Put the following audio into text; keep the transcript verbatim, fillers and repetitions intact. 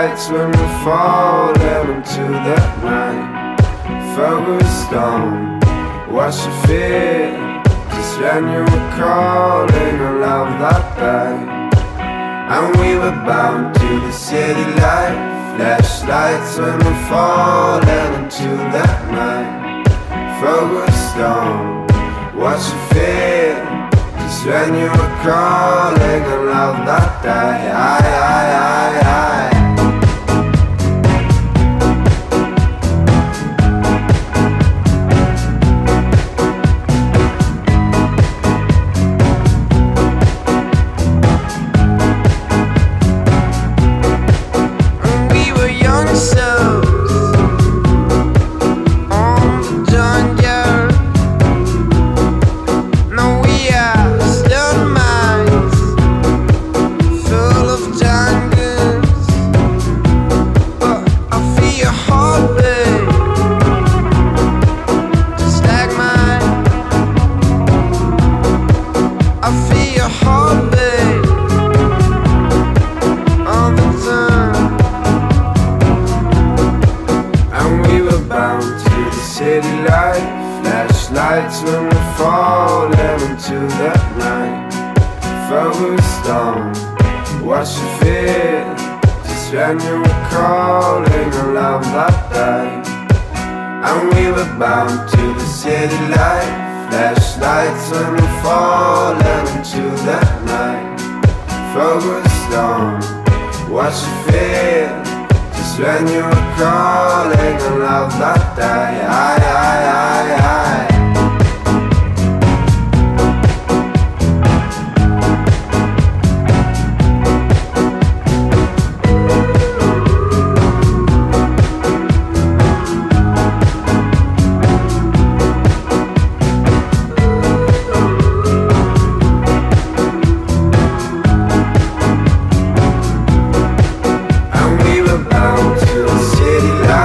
lights when we're falling into that night. Focused on what you feel, just when you were calling a love that day. And we were bound to the city light, flashlights when we're falling into that night. Focused on what you feel, just when you were calling a love that day. I, I, I, I. City light, flashlights when we're falling into that night. Focused on what you feel, just when you were calling a love that day. And we were bound to the city light, flashlights when we're falling into that night. Focused on what you feel, just when you were calling a love that day. I, I, I, I. And we were bound to the city light.